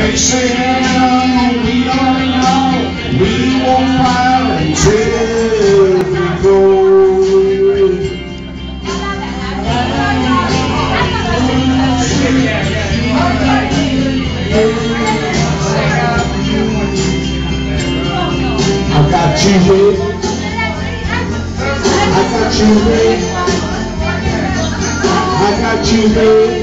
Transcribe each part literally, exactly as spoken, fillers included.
They say we are young, we won't fire until we go. I got you, babe. I got you, babe. I got you, babe.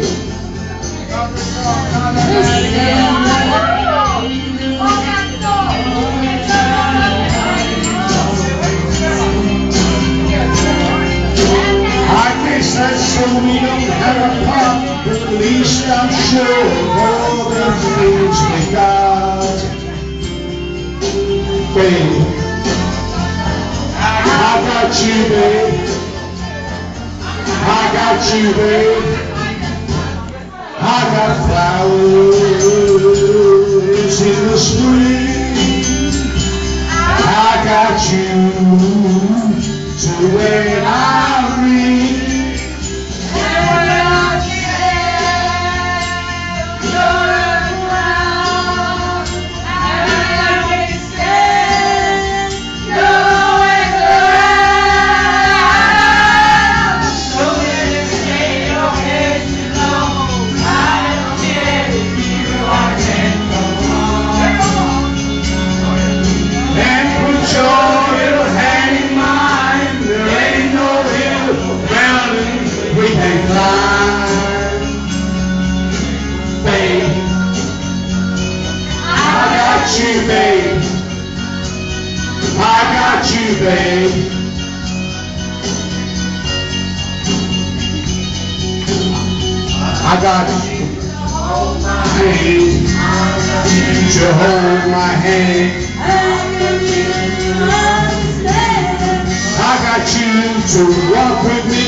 I guess that's so we don't have a pop, but at least I'm sure of all the things we got. Babe, I got you, babe. I got you, babe. I got flowers in the spring. I got you to when I read. Babe, I got you, babe. I got you, babe. I got you. Babe, to hold my hand. I got you to walk with me.